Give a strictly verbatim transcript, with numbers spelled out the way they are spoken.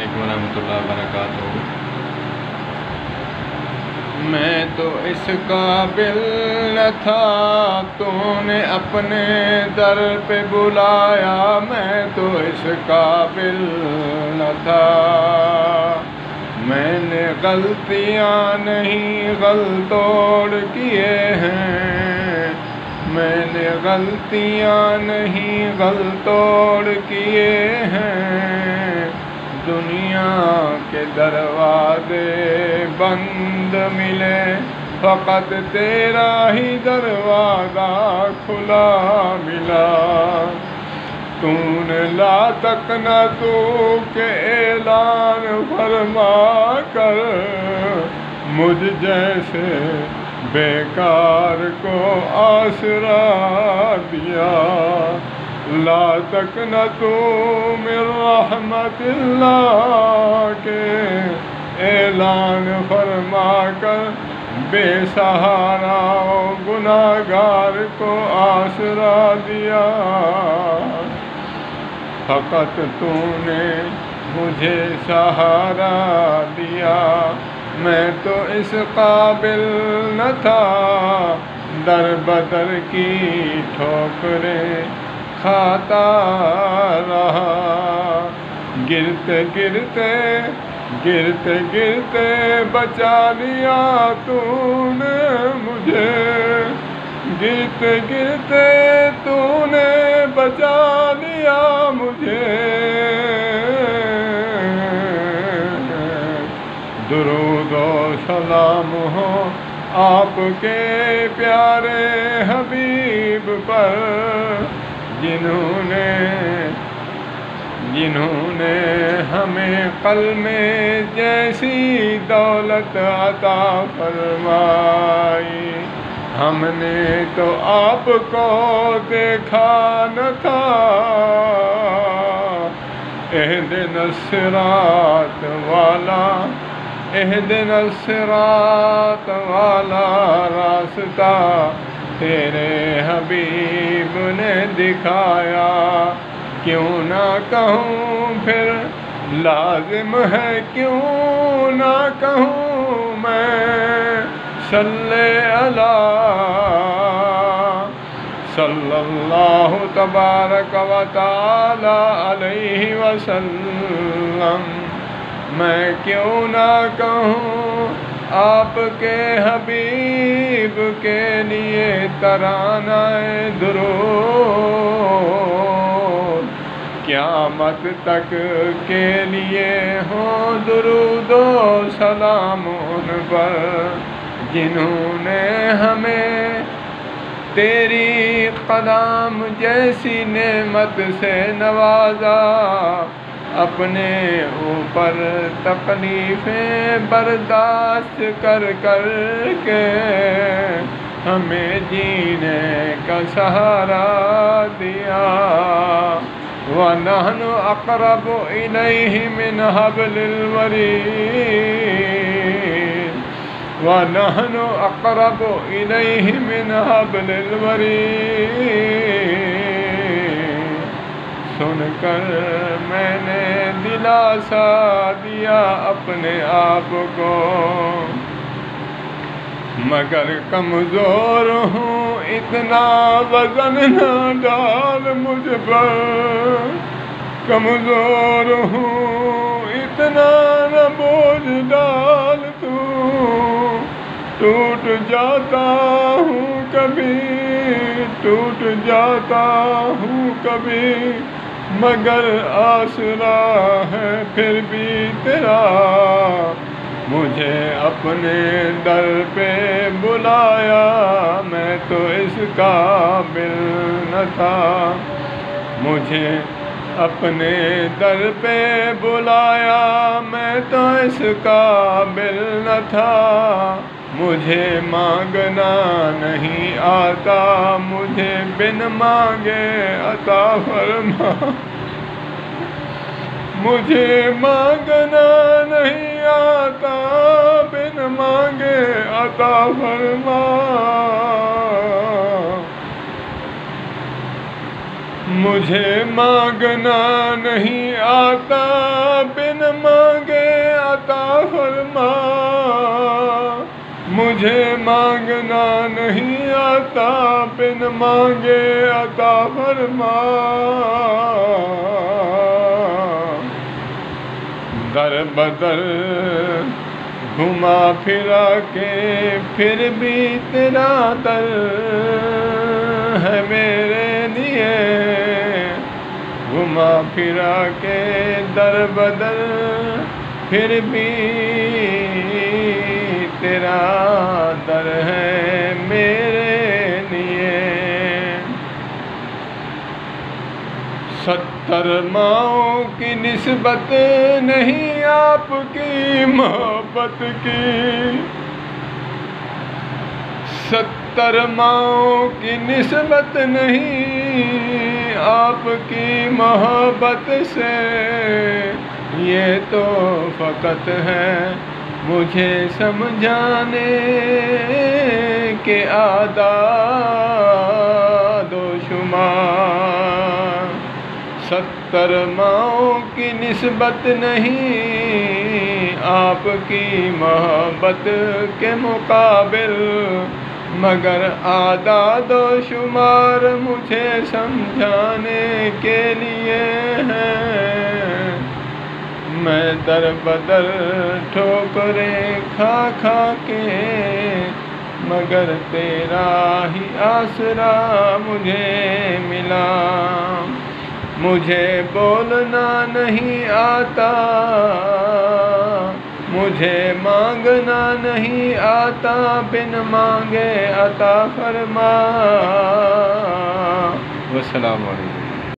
علیکم ورحمۃ اللہ وبرکاتہ۔ میں تو اس قابل نہ تھا، تو نے اپنے در پہ بلایا، میں تو اس قابل نہ تھا۔ میں نے غلطیاں نہیں غلطوڑ کیے ہیں، میں نے غلطیاں نہیں غلطوڑ کیے ہیں۔ دنیا کے دروازے بند ملے، فقط تیرا ہی دروازہ کھلا ملا۔ تو نے لا تک نہ تو کے اعلان فرما کر، مجھ جیسے بیکار کو آسرا دیا۔ لا تقنطوا من رحمت اللہ کے اعلان فرما کر، بے سہارا گناہگار کو آسرا دیا۔ فقط تو نے مجھے سہارا دیا، میں تو اس قابل نہ تھا۔ در بدر کی ٹھوکریں کھاتا رہا، گرتے گرتے گرتے گرتے بچا لیا تو نے مجھے، گرتے گرتے تو نے بچا لیا مجھے۔ درود و سلام ہو آپ کے پیارے حبیب پر، جنہوں نے جنہوں نے ہمیں قلم جیسی دولت عطا فرمائی۔ ہم نے تو آپ کو دیکھا نہ تھا، اہدنا الصراط والا اہدنا الصراط والا راستہ تیرے حبیب نے دکھایا۔ کیوں نہ کہوں پھر لازم ہے، کیوں نہ کہوں میں، صلی اللہ صلی اللہ تبارک و تعالی علیہ وسلم۔ میں کیوں نہ کہوں آپ کے حبیب کے لیے ترانہ درود، قیامت تک کے لیے ہوں درود و سلام ان پر، جنہوں نے ہمیں تیری قدم جیسی نعمت سے نوازا، اپنے اوپر تکلیفیں برداشت کر کر کے ہمیں جینے کا سہارا دیا۔ وَنَحْنُ أَقْرَبُ إِلَيْهِ مِنْ حَبْلِ الْوَرِيدِ وَنَحْنُ أَقْرَبُ إِلَيْهِ مِنْ حَبْلِ الْوَرِيدِ۔ سن کر میں نے دلاسا دیا اپنے آپ کو، مگر کمزور ہوں اتنا وزن نہ ڈال مجھ پر، کمزور ہوں اتنا نہ بوجھ ڈال تو، ٹوٹ جاتا ہوں کبھی ٹوٹ جاتا ہوں کبھی، مگر آسرا ہے پھر بھی تیرا۔ مجھے اپنے در پہ بلایا، میں تو اس قابل نہ تھا۔ مجھے اپنے در پہ بلایا، میں تو اس قابل نہ تھا۔ مجھے مانگنا نہیں آتا، مجھے بن مانگے عطا فرما۔ مجھے مانگنا نہیں آتا، بن مانگے عطا فرما۔ مجھے مانگنا نہیں آتا، بن مانگے عطا فرما، مجھے مانگنا نہیں آتا، بن مانگے عطا فرما۔ در بدر گھما پھرا کے پھر بھی تیرا در ہے میرے لیے، گھما پھرا کے در بدر پھر بھی تیرا در ہے میرے لیے۔ ستر ماؤں کی نسبت نہیں آپ کی محبت کی، ستر ماؤں کی نسبت نہیں آپ کی محبت سے، یہ تو فقط ہے مجھے سمجھانے کے اعداد و شمار۔ ستر ماؤں کی نسبت نہیں آپ کی محبت کے مقابل، مگر اعداد و شمار مجھے سمجھانے کے لیے ہے۔ میں در بدر ٹھوکریں کھا کھا کے، مگر تیرا ہی آسرا مجھے ملا۔ مجھے بولنا نہیں آتا، مجھے مانگنا نہیں آتا، بن مانگے عطا فرما۔ والسلام علیکم۔